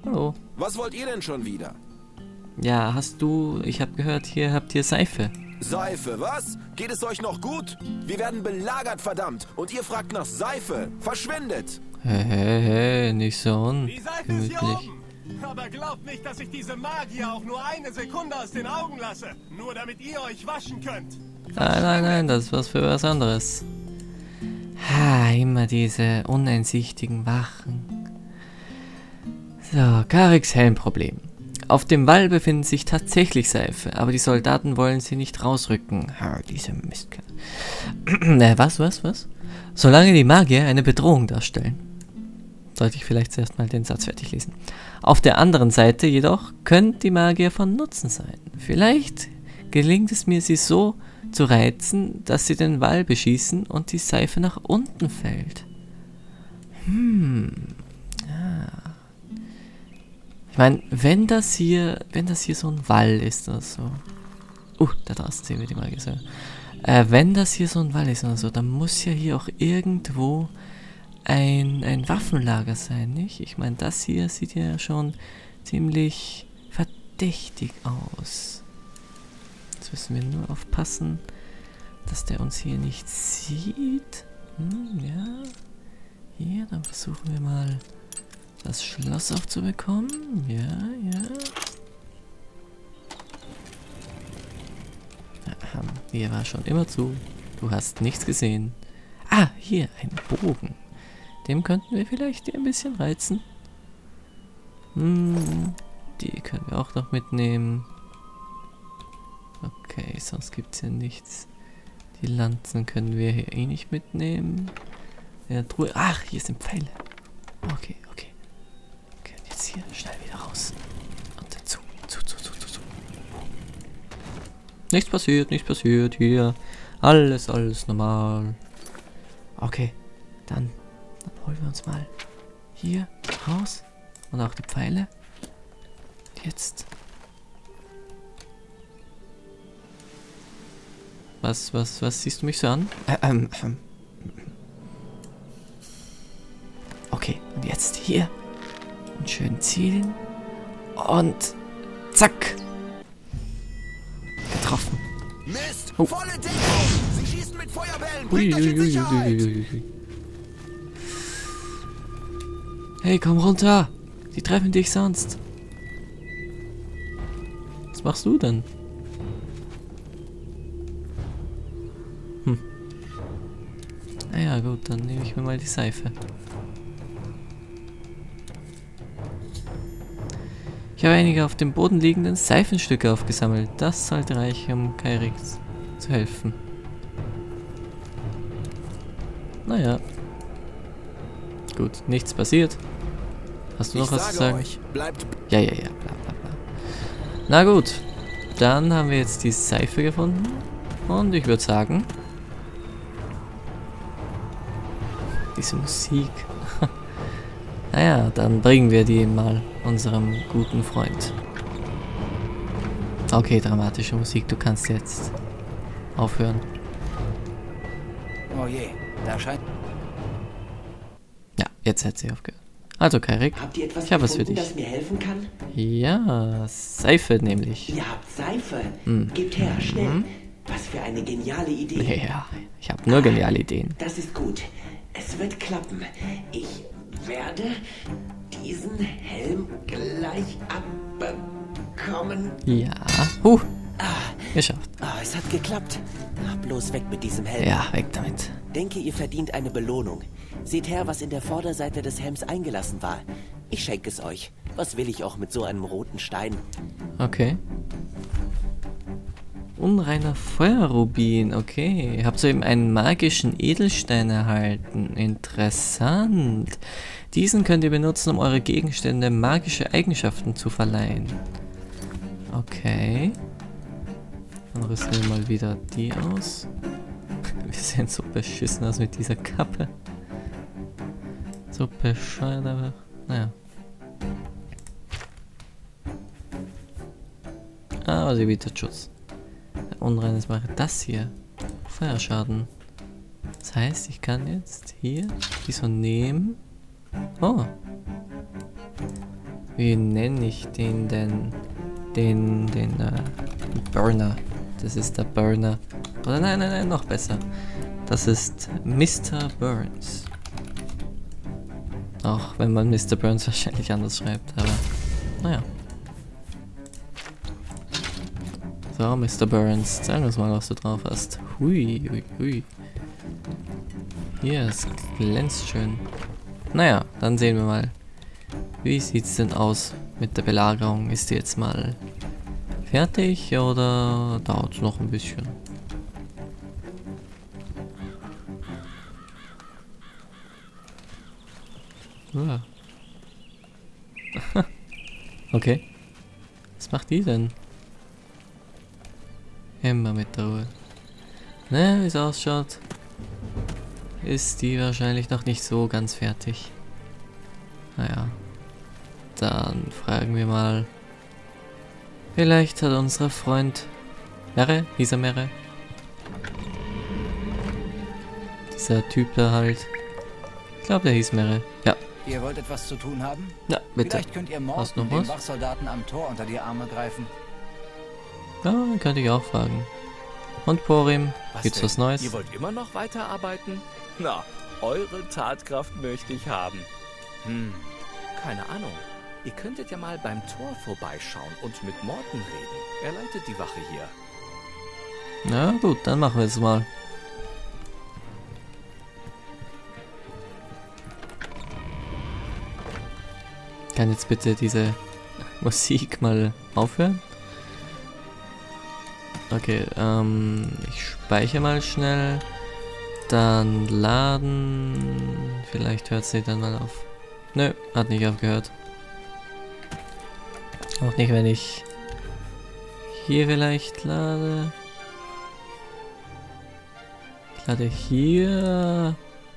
Hallo. Was wollt ihr denn schon wieder? Ja, ich habe gehört, hier habt ihr Seife. Seife, was? Geht es euch noch gut? Wir werden belagert, verdammt. Und ihr fragt nach Seife. Verschwindet! Hey, nicht so ungemütlich. Aber glaubt nicht, dass ich diese Magier auch nur eine Sekunde aus den Augen lasse. Nur damit ihr euch waschen könnt. Nein, das ist was für was anderes. Ha, immer diese uneinsichtigen Wachen. So, Kariks Helmproblem. Auf dem Wall befinden sich tatsächlich Seife, aber die Soldaten wollen sie nicht rausrücken. Ha, diese Mistkerl. Was? Solange die Magier eine Bedrohung darstellen. Sollte ich vielleicht zuerst mal den Satz fertig lesen. Auf der anderen Seite jedoch können die Magier von Nutzen sein. Vielleicht gelingt es mir, sie so zu reizen, dass sie den Wall beschießen und die Seife nach unten fällt. Ich meine, wenn das hier so ein Wall ist oder so. Da draußen sehen wir die Magier selber. Wenn das hier so ein Wall ist oder so, dann muss ja hier auch irgendwo ein Waffenlager sein, nicht? Ich meine, das hier sieht ja schon ziemlich verdächtig aus. Jetzt müssen wir nur aufpassen, dass der uns hier nicht sieht. Ja. Hier, dann versuchen wir mal das Schloss aufzubekommen. Ja. Hier war schon immer zu. Du hast nichts gesehen. Ah, hier, ein Bogen. Dem könnten wir vielleicht ein bisschen reizen. Die können wir auch noch mitnehmen. Okay, sonst gibt es hier nichts. Die Lanzen können wir hier eh nicht mitnehmen. In der Truhe. Ach, hier sind Pfeile. Okay. Und jetzt hier schnell wieder raus. Und dann zu. Nichts passiert hier. Alles normal. Okay, dann holen wir uns mal hier raus. Und auch die Pfeile. Jetzt. Was siehst du mich so an? Okay, und jetzt hier. Und schön zielen. Und zack. Getroffen. Mist! Volle Deckung! Sie schießen mit Feuerbällen! Bringt euch in Sicherheit! Hey, komm runter! Die treffen dich sonst. Was machst du denn? Naja, gut, dann nehme ich mir mal die Seife. Ich habe einige auf dem Boden liegenden Seifenstücke aufgesammelt. Das sollte reichen, um Kyrix zu helfen. Naja. Gut, nichts passiert. Hast du noch was zu sagen? Bleibt. Ja, bla bla bla. Na gut, dann haben wir jetzt die Seife gefunden. Und ich würde sagen... Diese Musik. Naja, dann bringen wir die mal unserem guten Freund. Okay, dramatische Musik, du kannst jetzt aufhören. Oh je, da scheint... Ja, jetzt hat sie aufgehört. Also, Kyrik, ich habe was für dich. Das mir helfen kann? Ja, Seife nämlich. Ihr habt Seife? Gebt her, schnell. Was für eine geniale Idee. Ja, ich habe nur geniale Ideen. Das ist gut. Es wird klappen. Ich werde diesen Helm gleich abbekommen. Ja. Geschafft. Es hat geklappt. Bloß weg mit diesem Helm. Ja, weg damit. Denke, ihr verdient eine Belohnung. Seht her, was in der Vorderseite des Helms eingelassen war. Ich schenke es euch. Was will ich auch mit so einem roten Stein? Okay. Unreiner Feuerrubin, okay. Ihr habt soeben einen magischen Edelstein erhalten. Interessant. Diesen könnt ihr benutzen, um eure Gegenstände magische Eigenschaften zu verleihen. Okay. Dann rüsten wir mal wieder die aus. Wir sehen so beschissen aus mit dieser Kappe. So bescheuert einfach. Naja. Aber sie bietet Schutz. Unreines mache das hier. Feuerschaden. Das heißt, ich kann jetzt hier die so nehmen. Oh. Wie nenne ich den denn? Den Burner. Das ist der Burner. Oder nein, noch besser. Das ist Mr. Burns. Auch wenn man Mr. Burns wahrscheinlich anders schreibt, aber naja. So, Mr. Burns, zeig uns mal, was du drauf hast. Hui, hui, hui. Hier, es glänzt schön. Naja, dann sehen wir mal. Wie sieht's denn aus mit der Belagerung? Ist die jetzt mal fertig oder dauert es noch ein bisschen? Ah. Okay. Was macht die denn? Immer mit der Ruhe. Ne, wie es ausschaut, ist die wahrscheinlich noch nicht so ganz fertig. Naja. Dann fragen wir mal. Vielleicht hat unser Freund Merre, hieß er Merre? Dieser Typ da halt. Ich glaube, der hieß Merre. Ja. Ihr wollt etwas zu tun haben? Ja, bitte. Vielleicht könnt ihr morgen den Wachsoldaten am Tor unter die Arme greifen. Ja, könnte ich auch fragen. Und Porim, gibt's was Neues? Ihr wollt immer noch weiterarbeiten? Na, eure Tatkraft möchte ich haben. Keine Ahnung. Ihr könntet ja mal beim Tor vorbeischauen und mit Morten reden. Er leitet die Wache hier. Na gut, dann machen wir es mal. Kann jetzt bitte diese Musik mal aufhören? Okay, ich speichere mal schnell. Dann laden. Vielleicht hört sie dann mal auf. Nö, hat nicht aufgehört. Auch nicht, wenn ich hier vielleicht lade. Ich lade hier.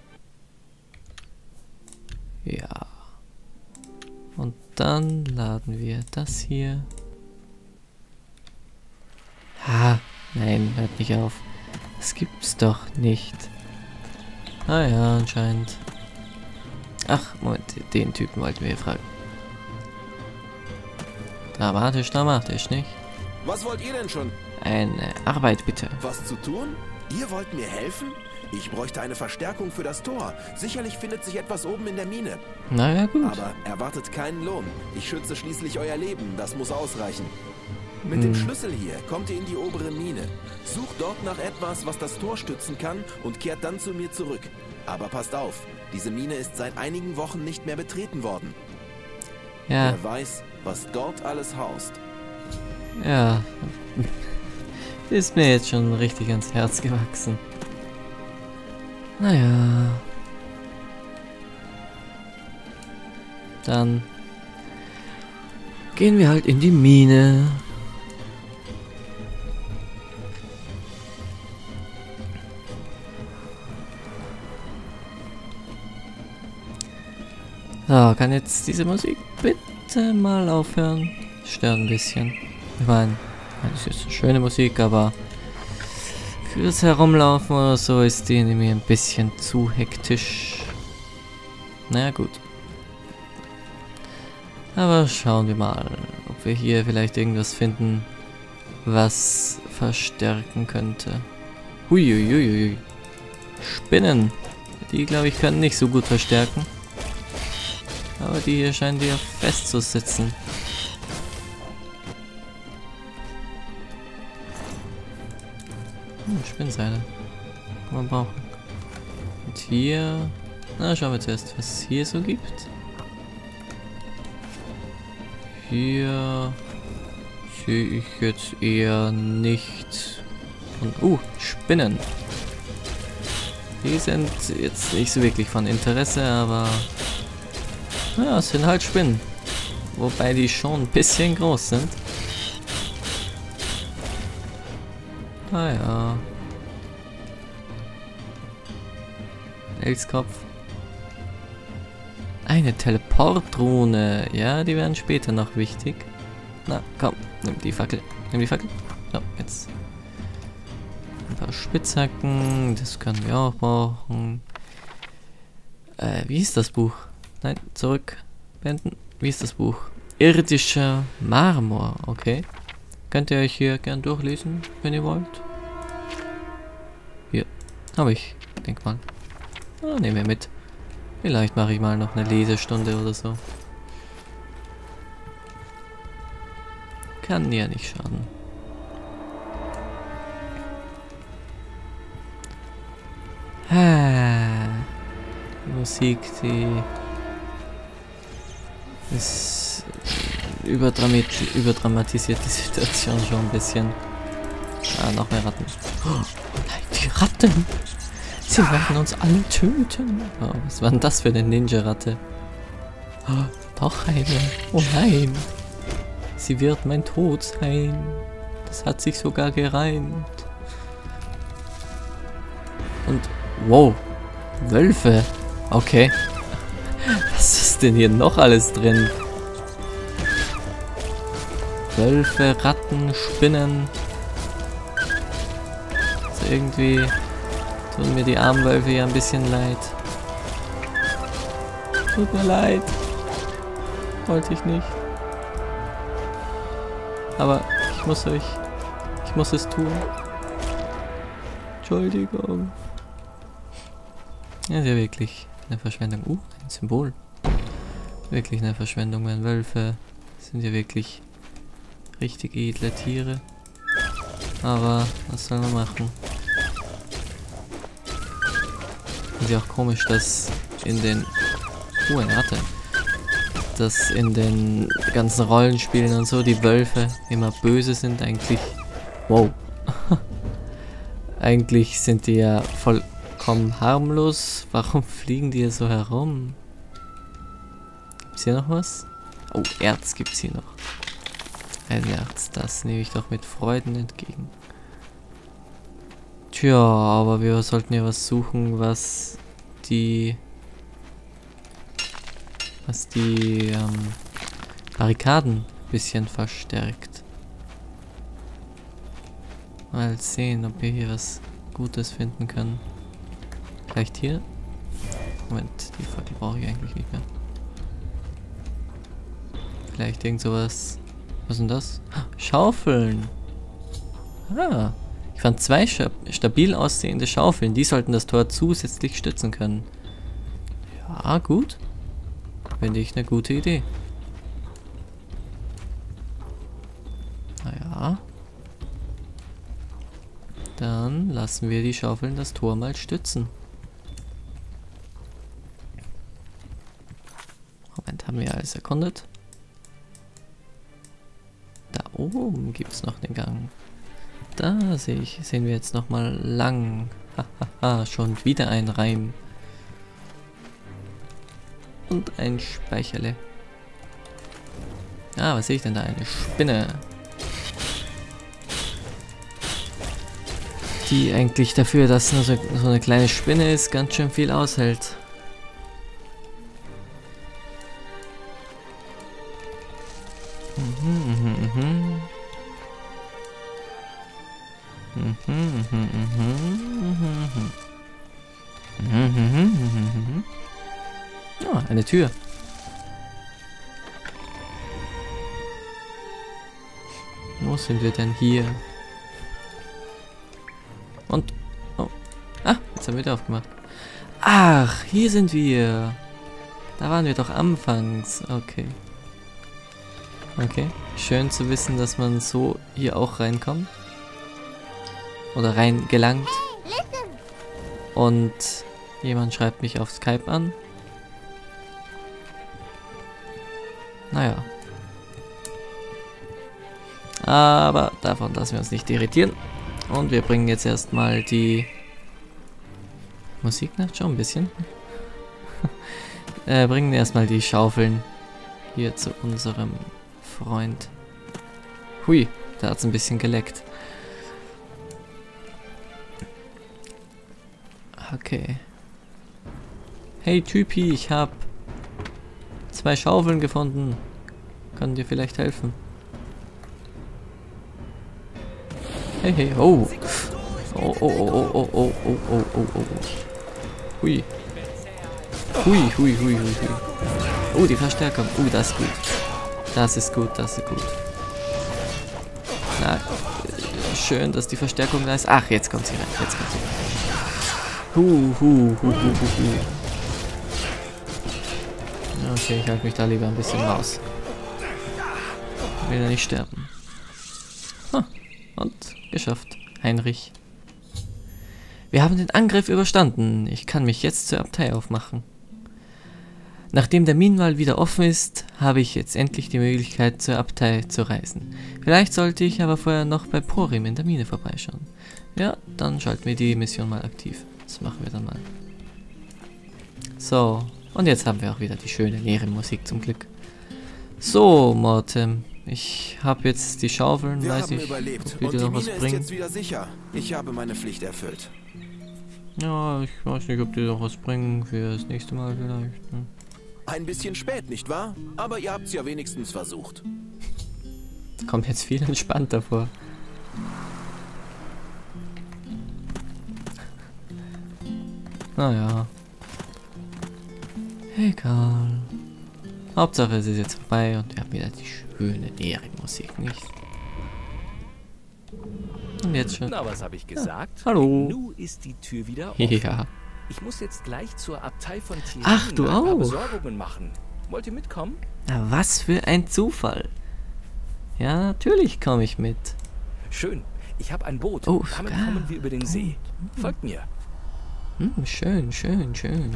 Ja. Und dann laden wir das hier. Ha, nein, hört nicht auf. Das gibt's doch nicht. Ah ja, anscheinend. Ach, Moment, den Typen wollten wir fragen. Dramatisch, nicht? Was wollt ihr denn schon? Eine Arbeit, bitte. Was zu tun? Ihr wollt mir helfen? Ich bräuchte eine Verstärkung für das Tor. Sicherlich findet sich etwas oben in der Mine. Naja, gut. Aber erwartet keinen Lohn. Ich schütze schließlich euer Leben. Das muss ausreichen. Mit dem Schlüssel hier kommt ihr in die obere Mine. Sucht dort nach etwas, was das Tor stützen kann und kehrt dann zu mir zurück. Aber passt auf, diese Mine ist seit einigen Wochen nicht mehr betreten worden. Ja. Wer weiß, was dort alles haust. Ja. Ist mir jetzt schon richtig ans Herz gewachsen. Naja. Dann gehen wir halt in die Mine. So, kann jetzt diese Musik bitte mal aufhören? Stört ein bisschen. Ich meine, das ist eine schöne Musik, aber fürs Herumlaufen oder so ist die mir ein bisschen zu hektisch. Naja, gut. Aber schauen wir mal, ob wir hier vielleicht irgendwas finden, was verstärken könnte. Huiuiuiui. Spinnen. Die, glaube ich, können nicht so gut verstärken. Aber die hier scheinen ja festzusitzen. Spinnseile. Kann man brauchen. Und hier... Na, schauen wir zuerst, was es hier so gibt. Hier... sehe ich jetzt eher nicht... Und, Spinnen. Die sind jetzt nicht so wirklich von Interesse, aber... Ja, es sind halt Spinnen. Wobei die schon ein bisschen groß sind. Ah ja. Elskopf. Eine Teleportdrohne. Ja, die werden später noch wichtig. Na, komm, nimm die Fackel. Nimm die Fackel. So, jetzt. Ein paar Spitzhacken. Das können wir auch brauchen. Wie ist das Buch? Nein, zurück. Beenden. Wie ist das Buch? Irdischer Marmor, okay. Könnt ihr euch hier gern durchlesen, wenn ihr wollt. Hier, habe ich, denk mal. Ah, nehmen wir mit. Vielleicht mache ich mal noch eine Lesestunde oder so. Kann ja nicht schaden. Die Musik, die ist überdramatisiert die Situation schon ein bisschen. Ah, noch mehr Ratten. Oh nein, die Ratten! Sie werden uns alle töten. Oh, was war denn das für eine Ninja-Ratte? Oh, doch eine. Oh nein. Sie wird mein Tod sein. Das hat sich sogar gereimt. Und, wow. Wölfe. Okay. Was ist denn hier noch alles drin? Wölfe, Ratten, Spinnen. Also irgendwie tun mir die armen Wölfe ja ein bisschen leid. Tut mir leid. Wollte ich nicht. Aber ich muss es tun. Entschuldigung. Ja, ist ja wirklich eine Verschwendung. Ein Symbol. Wirklich eine Verschwendung, wenn Wölfe sind ja wirklich richtig edle Tiere. Aber was soll man machen? Ist ja auch komisch, dass in den... eine Ratte. Dass in den ganzen Rollenspielen und so die Wölfe immer böse sind. Eigentlich... Wow. Eigentlich sind die ja vollkommen harmlos. Warum fliegen die hier so herum? Gibt's hier noch was? Oh, Erz gibt's hier noch. Ein Erz, das nehme ich doch mit Freuden entgegen. Tja, aber wir sollten ja was suchen, was die Barrikaden ein bisschen verstärkt. Mal sehen, ob wir hier was Gutes finden können. Vielleicht hier? Moment, die Fackel brauche ich eigentlich nicht mehr. Vielleicht irgend sowas. Was ist denn das? Schaufeln! Ah, ich fand 2 stabil aussehende Schaufeln. Die sollten das Tor zusätzlich stützen können. Ja, gut. Finde ich eine gute Idee. Naja. Dann lassen wir die Schaufeln das Tor mal stützen. Moment, haben wir alles erkundet? Da oben gibt es noch den Gang. Da sehen wir jetzt noch mal lang. Hahaha, schon wieder ein Reim. Und ein Speicherle. Ah, was sehe ich denn da? Eine Spinne. Die eigentlich dafür, dass nur so eine kleine Spinne ist, ganz schön viel aushält. Oh, eine Tür. Wo sind wir denn hier? Und... Oh. Ah, jetzt haben wir wieder aufgemacht. Ach, hier sind wir. Da waren wir doch anfangs. Okay. Okay. Schön zu wissen, dass man so hier auch reinkommt. Oder rein gelangt. Und jemand schreibt mich auf Skype an. Naja. Aber davon lassen wir uns nicht irritieren. Und wir bringen jetzt erstmal die Musik nach schon ein bisschen. Bringen erstmal die Schaufeln hier zu unserem Freund. Hui, da hat es ein bisschen geleckt. Okay. Hey Typi, ich habe 2 Schaufeln gefunden. Kann dir vielleicht helfen? Hey, hey, oh. Oh, oh, oh, oh, oh, oh, oh, oh, oh. Hui. Hui, hui, hui, hui, hui. Oh, die Verstärkung. Das ist gut. Das ist gut, das ist gut. Na, schön, dass die Verstärkung da ist. Ach, jetzt kommt sie rein, jetzt kommt sie rein. Okay, ich halte mich da lieber ein bisschen raus. Ich will ja nicht sterben. Und geschafft. Heinrich. Wir haben den Angriff überstanden. Ich kann mich jetzt zur Abtei aufmachen. Nachdem der Minenwall wieder offen ist, habe ich jetzt endlich die Möglichkeit, zur Abtei zu reisen. Vielleicht sollte ich aber vorher noch bei Porim in der Mine vorbeischauen. Ja, dann schalten wir die Mission mal aktiv. Das machen wir dann mal. So, und jetzt haben wir auch wieder die schöne Nerim-Musik zum Glück. So, Mortem. Ich habe jetzt die Schaufeln, Wir weiß haben ich, überlebt ob und die die noch was Mine ist bringen. jetzt wieder sicher. Ich habe meine Pflicht erfüllt. Ja, ich weiß nicht, ob die noch was bringen für das nächste Mal vielleicht. Ne? Ein bisschen spät, nicht wahr? Aber ihr habt es ja wenigstens versucht. Kommt jetzt viel entspannter vor. Naja. Egal. Hauptsache es ist jetzt vorbei und wir haben wieder die schöne Nerim-Musik, nicht? Und jetzt schon. Na, was habe ich gesagt? Hallo. Nu ist die Tür wieder offen. Ja. Ich muss jetzt gleich zur Abtei von Tirin Ach, du ein paar auch. Besorgungen machen. Wollt ihr mitkommen? Na, was für ein Zufall. Ja, natürlich komme ich mit. Schön. Ich habe ein Boot. Oh, Damit sogar. kommen wir über den See. Folgt mir. Schön, schön, schön.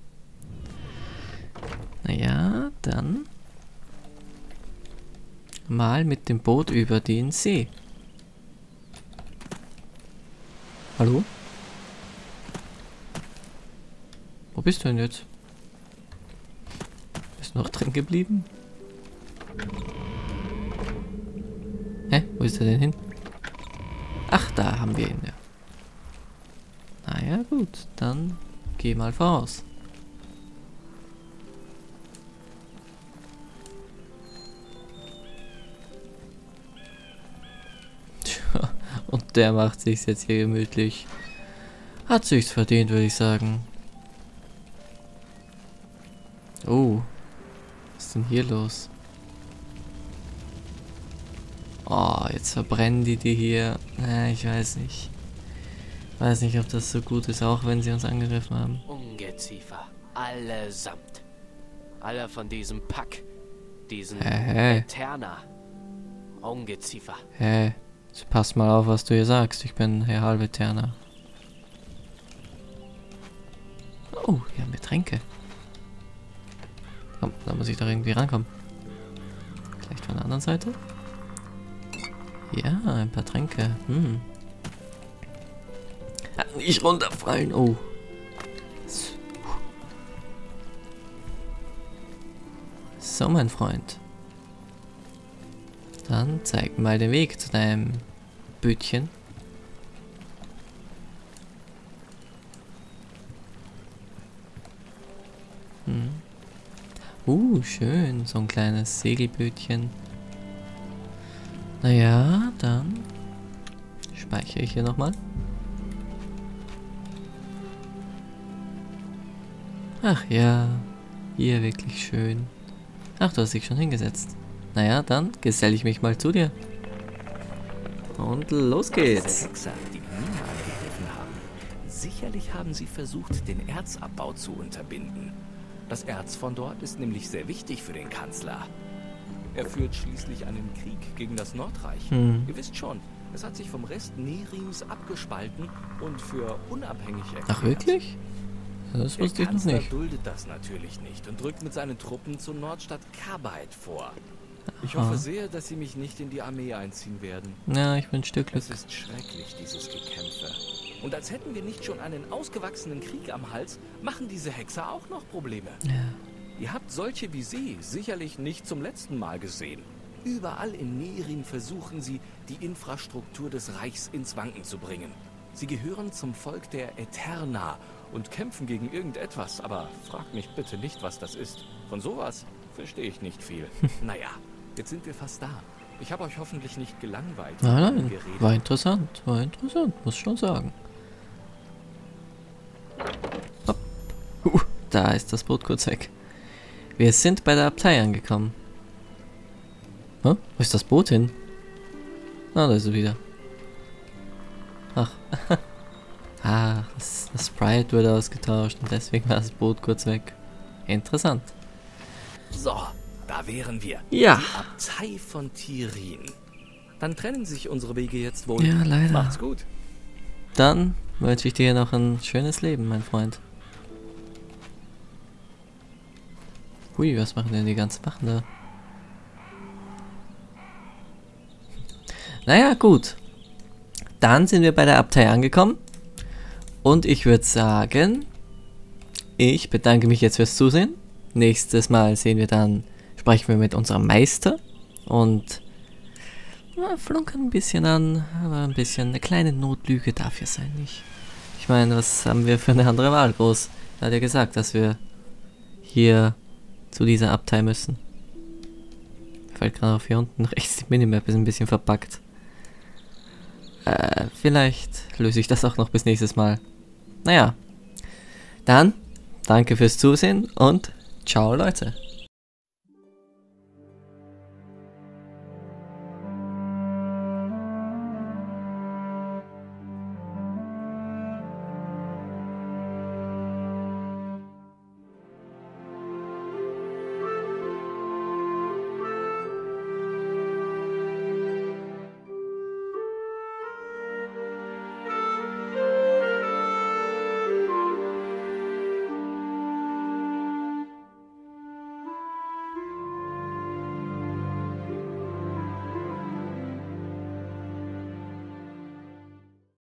Naja, dann mal mit dem Boot über den See. Hallo? Wo bist du denn jetzt? Bist du noch drin geblieben? Hä? Wo ist er denn hin? Ach, da haben wir ihn, ja. Naja, gut, dann geh mal voraus. Tja, und der macht sich's jetzt hier gemütlich. Hat sich's verdient, würde ich sagen. Oh, was ist denn hier los? Oh, jetzt verbrennen die hier. Ich weiß nicht. Weiß nicht, ob das so gut ist, auch wenn sie uns angegriffen haben. Ungeziefer. Allesamt. Alle von diesem Pack. Diesen Hä? Eterna. Ungeziefer. Hä? Pass mal auf, was du hier sagst. Ich bin Herr Halveterner. Oh, hier haben wir Tränke. Komm, da muss ich doch irgendwie rankommen. Vielleicht von der anderen Seite? Ja, ein paar Tränke. Nicht runterfallen. Oh. So, mein Freund. Dann zeig mal den Weg zu deinem Bötchen. Schön. So ein kleines Segelbötchen. Naja, dann speichere ich hier nochmal. Ach ja, hier wirklich schön. Ach, du hast dich schon hingesetzt. Naja, dann geselle ich mich mal zu dir. Und los geht's. Die Hexer, die Mine angegriffen haben. Sicherlich haben sie versucht, den Erzabbau zu unterbinden. Das Erz von dort ist nämlich sehr wichtig für den Kanzler. Er führt schließlich einen Krieg gegen das Nordreich. Ihr wisst schon, es hat sich vom Rest Nerims abgespalten und für unabhängig erklärt. Ach wirklich? Das wusste ich noch Der nicht. Kanzler duldet das natürlich nicht und drückt mit seinen Truppen zur Nordstadt Carbide vor. Ich hoffe sehr, dass sie mich nicht in die Armee einziehen werden. Ja, ich wünsche dir Glück. Es ist schrecklich, dieses Gekämpfe. Und als hätten wir nicht schon einen ausgewachsenen Krieg am Hals, machen diese Hexer auch noch Probleme. Ja. Ihr habt solche wie sie sicherlich nicht zum letzten Mal gesehen. Überall in Nerim versuchen sie, die Infrastruktur des Reichs ins Wanken zu bringen. Sie gehören zum Volk der Eterna und kämpfen gegen irgendetwas, aber fragt mich bitte nicht, was das ist. Von sowas verstehe ich nicht viel. Naja, jetzt sind wir fast da. Ich habe euch hoffentlich nicht gelangweilt. Nein, war interessant, muss schon sagen. Hopp. Da ist das Boot kurz weg. Wir sind bei der Abtei angekommen. Hä? Wo ist das Boot hin? Ah, da ist es wieder. Ach. Ah, das Sprite wurde ausgetauscht und deswegen war das Boot kurz weg. Interessant. So, da wären wir. Ja. Die Abtei von Tirin. Dann trennen sich unsere Wege jetzt wohl. Ja, leider. Macht's gut. Dann wünsche ich dir noch ein schönes Leben, mein Freund. Hui, was machen denn die ganzen Wachen da? Naja, gut. Dann sind wir bei der Abtei angekommen. Und ich würde sagen, ich bedanke mich jetzt fürs Zusehen. Nächstes Mal sprechen wir mit unserem Meister. Und flunkern ein bisschen an, aber ein bisschen eine kleine Notlüge darf ja sein, nicht? Ich meine, was haben wir für eine andere Wahl, Groß? Er hat ja gesagt, dass wir hier zu dieser Abtei müssen. Fällt gerade auf, hier unten rechts die Minimap ist ein bisschen verpackt. Vielleicht löse ich das auch noch bis nächstes Mal. Naja, dann danke fürs Zusehen und ciao Leute.